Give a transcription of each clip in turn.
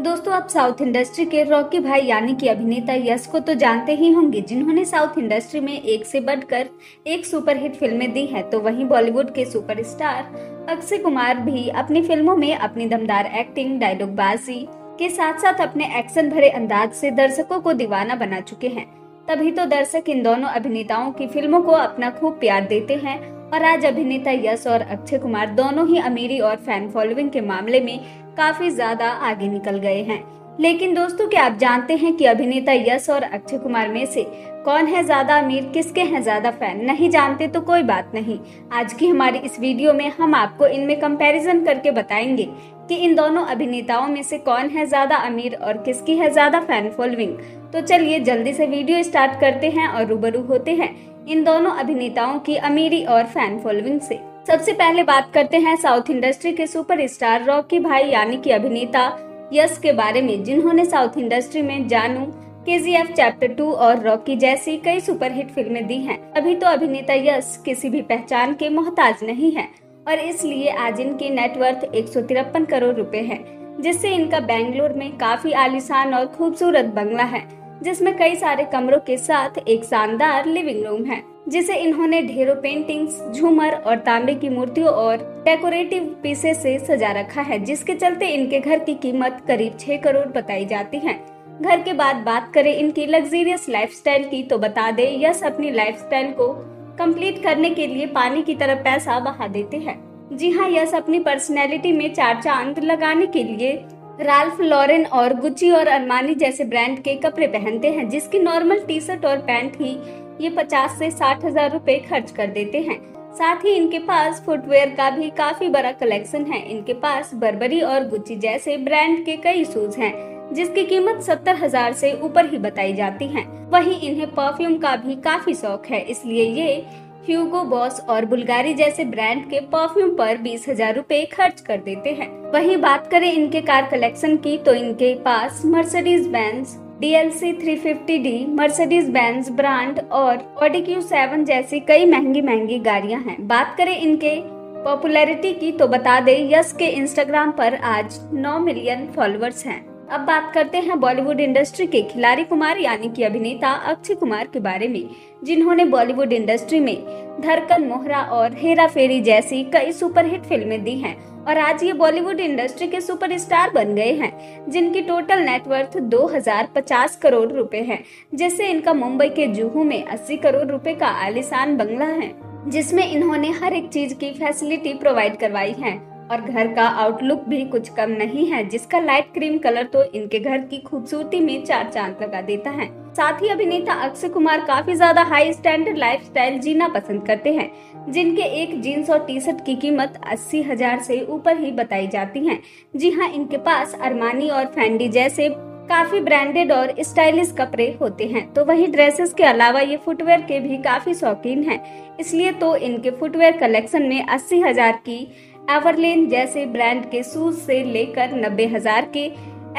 दोस्तों आप south industry के रॉकी भाई यानी कि अभिनेता यश को तो जानते ही होंगे, जिन्होंने साउथ इंडस्ट्री में एक से बढ़कर एक सुपरहिट फिल्में दी हैं। तो वहीं बॉलीवुड के सुपरस्टार अक्षय कुमार भी अपनी फिल्मों में अपनी दमदार एक्टिंग, डायलॉगबाजी के साथ साथ अपने एक्शन भरे अंदाज से दर्शकों को दीवाना बना चुके हैं। तभी तो दर्शक इन दोनों अभिनेताओं की फिल्मों को अपना खूब प्यार देते हैं और आज अभिनेता यश और अक्षय कुमार दोनों ही अमीरी और फैन फॉलोइंग के मामले में काफी ज्यादा आगे निकल गए हैं। लेकिन दोस्तों, क्या आप जानते हैं कि अभिनेता यश और अक्षय कुमार में से कौन है ज्यादा अमीर, किसके हैं ज्यादा फैन? नहीं जानते तो कोई बात नहीं, आज की हमारी इस वीडियो में हम आपको इनमें कंपैरिजन करके बताएंगे कि इन दोनों अभिनेताओं में से कौन है ज्यादा अमीर और किसकी है ज्यादा फैन फॉलोइंग। तो चलिए जल्दी से वीडियो स्टार्ट करते हैं और रूबरू होते हैं इन दोनों अभिनेताओं की अमीरी और फैन फॉलोइंग से। सबसे पहले बात करते हैं साउथ इंडस्ट्री के सुपरस्टार रॉकी भाई यानी कि अभिनेता यश के बारे में, जिन्होंने साउथ इंडस्ट्री में जानू, KGF चैप्टर 2 और रॉकी जैसी कई सुपरहिट फिल्में दी हैं। अभी तो अभिनेता यश किसी भी पहचान के मोहताज नहीं है और इसलिए आज इनकी नेटवर्थ 153 करोड़ रुपए है, जिससे इनका बेंगलुरु में काफी आलीशान और खूबसूरत बंगला है, जिसमें कई सारे कमरों के साथ एक शानदार लिविंग रूम है, जिसे इन्होंने ढेरों पेंटिंग्स, झूमर और तांबे की मूर्तियों और डेकोरेटिव पीसेस से सजा रखा है, जिसके चलते इनके घर की कीमत करीब 6 करोड़ बताई जाती है। घर के बाद बात करें इनकी लग्जरियस लाइफस्टाइल की, तो बता दे यश अपनी लाइफस्टाइल को कंप्लीट करने के लिए पानी की तरह पैसा बहा देते हैं। जी हाँ, यश अपनी पर्सनैलिटी में 4 चांद लगाने के लिए राल्फ लॉरेन और गुच्ची और अरमानी जैसे ब्रांड के कपड़े पहनते हैं, जिसकी नॉर्मल टी शर्ट और पैंट ही ये 50 से 60 हजार रुपए खर्च कर देते हैं। साथ ही इनके पास फुटवेयर का भी काफी बड़ा कलेक्शन है। इनके पास बर्बरी और गुच्ची जैसे ब्रांड के कई शूज हैं, जिसकी कीमत 70 हजार से ऊपर ही बताई जाती है। वहीं इन्हें परफ्यूम का भी काफी शौक है, इसलिए ये ह्यूगो बॉस और बुल्गारी जैसे ब्रांड के परफ्यूम पर 20 हजार रुपए खर्च कर देते हैं। वहीं बात करें इनके कार कलेक्शन की, तो इनके पास Mercedes Benz DLC 350D, Mercedes Benz brand और ऑडी Q7 जैसी कई महंगी गाड़ियां हैं। बात करें इनके पॉपुलैरिटी की, तो बता दे यश के इंस्टाग्राम पर आज 9 मिलियन फॉलोअर्स हैं। अब बात करते हैं बॉलीवुड इंडस्ट्री के खिलाड़ी कुमार यानी कि अभिनेता अक्षय कुमार के बारे में, जिन्होंने बॉलीवुड इंडस्ट्री में धड़कन, मोहरा और हेरा फेरी जैसी कई सुपरहिट फिल्में दी हैं और आज ये बॉलीवुड इंडस्ट्री के सुपरस्टार बन गए हैं, जिनकी टोटल नेटवर्थ 2050 करोड़ रुपए है, जिससे इनका मुंबई के जुहू में 80 करोड़ रुपए का आलीशान बंगला है, जिसमें इन्होंने हर एक चीज की फैसिलिटी प्रोवाइड करवाई है और घर का आउटलुक भी कुछ कम नहीं है, जिसका लाइट क्रीम कलर तो इनके घर की खूबसूरती में 4 चांद लगा देता है। साथ ही अभिनेता अक्षय कुमार काफी ज्यादा हाई स्टैंडर्ड लाइफस्टाइल जीना पसंद करते हैं, जिनके एक जीन्स और टी शर्ट की कीमत 80 हजार से ऊपर ही बताई जाती है। जी हाँ, इनके पास अरमानी और फेंडी जैसे काफी ब्रांडेड और स्टाइलिश कपड़े होते हैं। तो वहीं ड्रेसेस के अलावा ये फुटवेयर के भी काफी शौकीन हैं, इसलिए तो इनके फुटवेयर कलेक्शन में 80 हजार की एवरलेन जैसे ब्रांड के शूज से लेकर 90 हजार के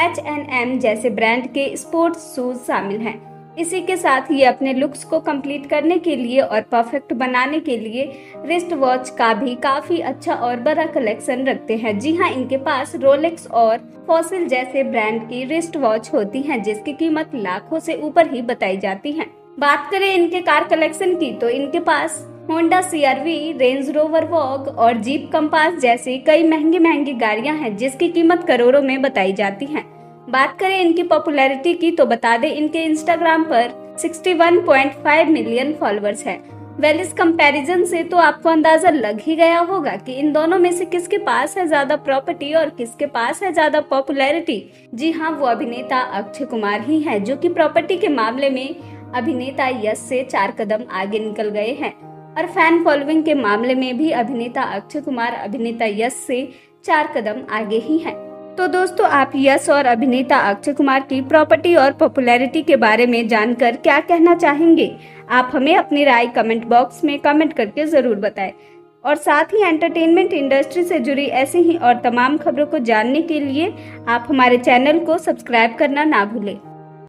H&M जैसे ब्रांड के स्पोर्ट्स शूज शामिल हैं। इसी के साथ ये अपने लुक्स को कंप्लीट करने के लिए और परफेक्ट बनाने के लिए रिस्ट वॉच का भी काफी अच्छा और बड़ा कलेक्शन रखते हैं। जी हाँ, इनके पास रोलेक्स और फॉसिल जैसे ब्रांड की रिस्ट वॉच होती हैं, जिसकी कीमत लाखों से ऊपर ही बताई जाती है। बात करें इनके कार कलेक्शन की, तो इनके पास Honda CR-V, Range Rover Vogue और जीप कंपास जैसी कई महंगी गाड़ियां हैं, जिसकी कीमत करोड़ों में बताई जाती है। बात करें इनकी पॉपुलैरिटी की, तो बता दें इनके इंस्टाग्राम पर 61.5 मिलियन फॉलोअर्स है। वेल, इस कंपैरिजन से तो आपको अंदाजा लग ही गया होगा कि इन दोनों में से किसके पास है ज्यादा प्रॉपर्टी और किसके पास है ज्यादा पॉपुलैरिटी। जी हाँ, वो अभिनेता अक्षय कुमार ही है, जो कि प्रॉपर्टी के मामले में अभिनेता यश से 4 कदम आगे निकल गए हैं और फैन फॉलोइंग के मामले में भी अभिनेता अक्षय कुमार अभिनेता यश से 4 कदम आगे ही हैं। तो दोस्तों, आप यश और अभिनेता अक्षय कुमार की प्रॉपर्टी और पॉपुलैरिटी के बारे में जानकर क्या कहना चाहेंगे? आप हमें अपनी राय कमेंट बॉक्स में कमेंट करके जरूर बताएं और साथ ही एंटरटेनमेंट इंडस्ट्री से जुड़ी ऐसी ही और तमाम खबरों को जानने के लिए आप हमारे चैनल को सब्सक्राइब करना ना भूलें।